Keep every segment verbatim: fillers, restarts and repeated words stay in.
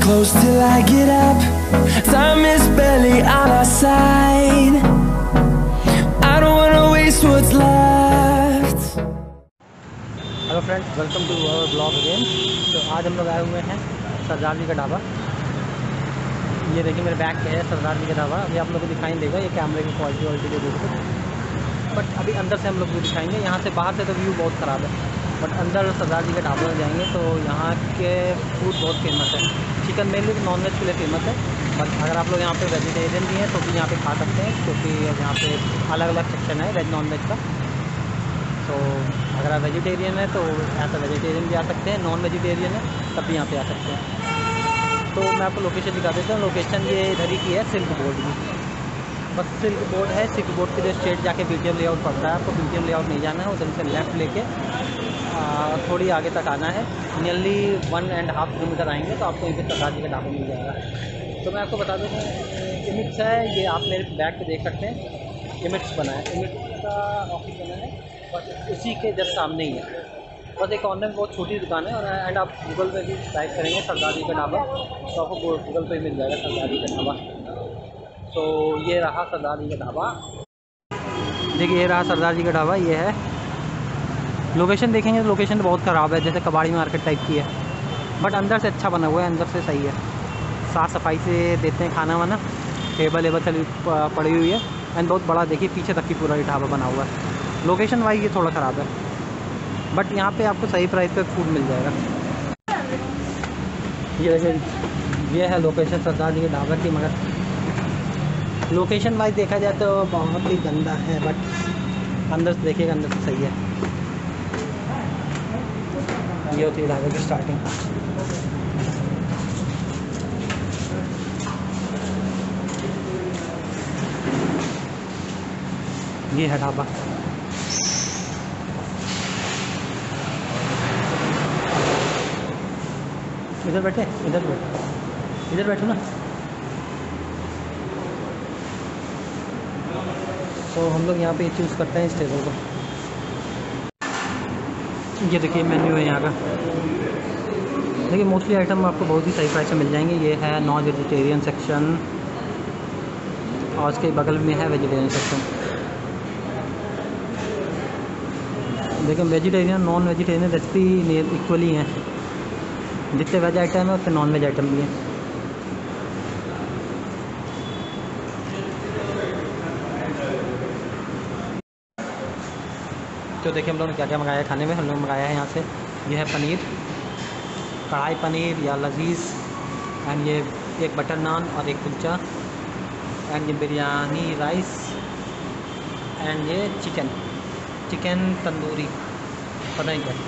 close till I get up. Time is barely on our side. I don't wanna waste what's left. Hello friends, welcome to our blog again. तो आज हम लोग आए हुए हैं सरदार जी का ढाबा। ये देखिए मेरे बैक पे है सरदार जी का ढाबा। अभी आप लोग को दिखाई देगा ये कैमरे की क्वालिटी वालिटी जो देखो, बट अभी अंदर से हम लोग भी दिखाएंगे। यहाँ से बाहर से तो व्यू बहुत ख़राब है, बट अंदर सरदार जी के ढाबे में जाएंगे तो यहाँ के फूड बहुत फेमस है। चिकन मेनली नॉन वेज के लिए फेमस है, बट अगर आप लोग यहाँ पे वेजिटेरियन भी हैं तो भी यहाँ पे खा सकते हैं, क्योंकि यहाँ पे अलग अलग सेक्शन है वेज नॉन वेज का। तो अगर आप वेजिटेरियन है तो यहाँ पर वेजिटेरियन भी आ सकते हैं, नॉन वेजिटेरियन है तब भी यहाँ पे आ सकते हैं। तो मैं आपको लोकेशन दिखा देता हूँ। लोकेशन ये इधर ही की है, सिल्क बोर्ड की। बस सिल्क बोर्ड है, सिल्क बोर्ड के जो स्ट्रेट जाके बीटीएम लेआउट पड़ता है। आपको बीटीएम लेआउट नहीं जाना है, उधर से लेफ़्ट लेके थोड़ी आगे तक आना है। Nearly one and half kilometre आएंगे तो आपको यहाँ पे सरदार जी का ढाबा मिल जाएगा। तो मैं आपको बता दूँ, इमिट्स है, ये आप मेरे बैक पे देख सकते हैं। इमिट्स बना है, इमिट्स का ऑफिस बना है, बस उसी के जस्ट सामने ही है। बस एक ऑनलाइन बहुत छोटी दुकान है, और एंड आप गूगल पे भी टाइप करेंगे सरदार जी का ढाबा तो आपको गूगल पे मिल जाएगा सरदार जी का ढाबा। तो ये रहा सरदार जी का ढाबा। देखिए ये रहा सरदार जी का ढाबा। ये है लोकेशन, देखेंगे तो लोकेशन तो बहुत ख़राब है, जैसे कबाड़ी मार्केट टाइप की है, बट अंदर से अच्छा बना हुआ है, अंदर से सही है। साफ़ सफाई से देते हैं खाना वाना, टेबल वेबल चली पड़ी हुई है, एंड बहुत बड़ा देखिए पीछे तक की पूरा ये ढाबा बना हुआ है। लोकेशन वाइज ये थोड़ा ख़राब है, बट यहाँ पे आपको सही प्राइस पे फूड मिल जाएगा। ये देखिए ये है लोकेशन सरदार जी के ढाबा की, मगर लोकेशन वाइज देखा जाए तो बहुत ही गंदा है, बट अंदर से देखिएगा अंदर से सही है। ये होती है ढाबे की स्टार्टिंग। ये है ढाबा। इधर बैठे, इधर बैठो, इधर बैठो ना। तो हम लोग यहाँ पे चूज़ करते हैं इस टेबल को। ये देखिए मेन्यू है यहाँ का। देखिए मोस्टली आइटम आपको बहुत ही सही प्राइस में मिल जाएंगे। ये है नॉन वेजिटेरियन सेक्शन, और उसके बगल में है वेजिटेरियन सेक्शन। देखिए vegetarian non vegetarian recipe equally हैं, जितने वेज आइटम है उतने नॉन वेज आइटम भी हैं। तो देखिए हम लोगों ने क्या क्या मंगाया है खाने में। हम लोग मंगाया है यहाँ से, ये है पनीर, कढ़ाई पनीर या लजीज, एंड ये एक बटर नान और एक कुलचा, एंड ये बिरयानी राइस, एंड ये चिकन चिकन तंदूरी पता नहीं क्या,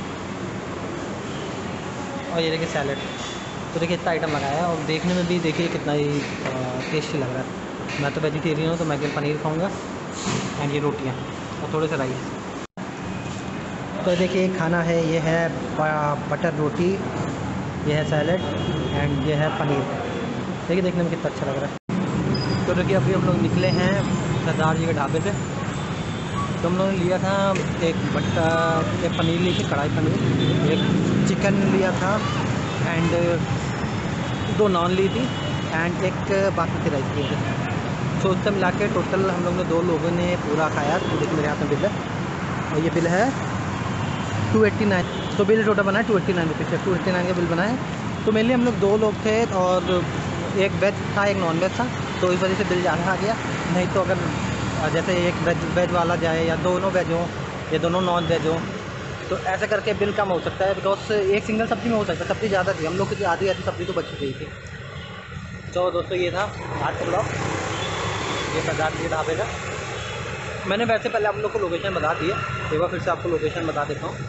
और ये देखिए सैलड। तो देखिए इतना आइटम लगाया है, और देखने में भी देखिए कितना ही टेस्टी लग रहा है। मैं तो वेजिटेरियन हूँ तो मैं केवल पनीर खाऊँगा, एंड ये रोटियाँ और थोड़े से राइस। तो देखिए खाना है, ये है बटर रोटी, ये है सैलड, एंड ये है पनीर। देखिए देखने में कितना अच्छा लग रहा है। तो देखिए अभी हम लोग निकले हैं सरदार जी के ढाबे से। तो हम लोगों ने लिया था एक बटर, एक पनीर ली थी, कढ़ाई पनीर, एक चिकन लिया था, एंड दो नान ली थी, एंड एक बासमती राइस लिए थे। तो उससे मिला के टोटल हम लोग ने दो लोगों ने पूरा खाया। तो देखिए मेरे हाथ में बिल है, और ये बिल है टू एट्टी नाइन। तो बिल टोटल बना है टू एट्टी नाइन रुपीज़ है, टू एट्टी नाइन का बिल बना है। तो मेनली हम लोग दो लोग थे, और एक वेज था एक नॉन वेज था, तो इस वजह से बिल ज़्यादा आ गया। नहीं तो अगर जैसे एक वेज वेज वाला जाए, या दोनों वेज हों या दोनों नॉन वेज हों, तो ऐसा करके बिल कम हो सकता है, बिकॉज एक सिंगल सब्ज़ी में हो सकता है। सब्ज़ी ज़्यादा थी, हम लोग की आधी आधी सब्ज़ी तो बच गई थी। तो दोस्तों ये था आज का ब्लॉग, ये सरदार जी के ढाबे का। मैंने वैसे पहले आप लोग को लोकेशन बता दी है, एक बार फिर से आपको लोकेशन बता देता हूँ।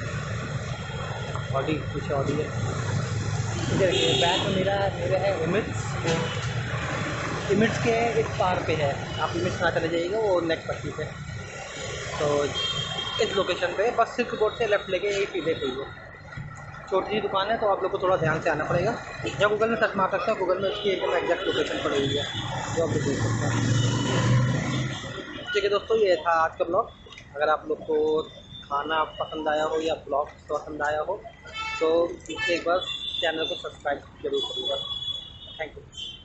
ऑडी पीछे ऑडी है, इधर बैक में मेरा मेरा है इमिट्स। इमिट्स के इस पार पे है, आप इमिट्स ना चले जाइएगा, वो नेक्स्ट पट्टी पे। तो इस लोकेशन पे बस सिल्क बोर्ड से लेफ्ट लेके यही सीधे पे है। छोटी सी दुकान है, तो आप लोग को थोड़ा ध्यान से आना पड़ेगा, या गूगल में सर्च मार सकते हैं। गूगल में उसकी एकदम एग्जैक्ट लोकेशन पड़ी हुई है, जो आप लोग देख सकते हैं। ठीक है दोस्तों, ये था आज का ब्लॉग। अगर आप लोग को खाना पसंद आया हो या ब्लॉग पसंद आया हो तो एक बार चैनल को सब्सक्राइब जरूर करिएगा। Thank you.